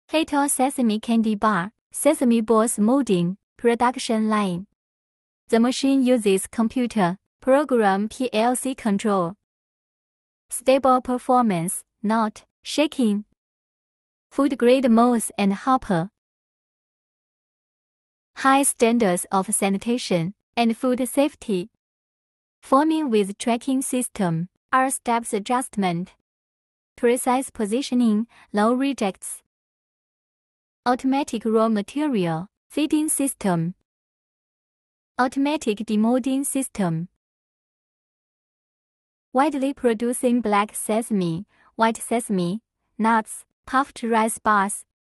Keto Sesame Candy Bar, Sesame Balls Molding, Production Line. The machine uses computer program PLC control. Stable performance, not shaking. Food-grade molds and hopper. High standards of sanitation and food safety. Forming with tracking system, R-steps adjustment. Precise positioning, low rejects. Automatic raw material feeding system. Automatic demoulding system. Widely producing black sesame, white sesame, nuts, puffed rice bars,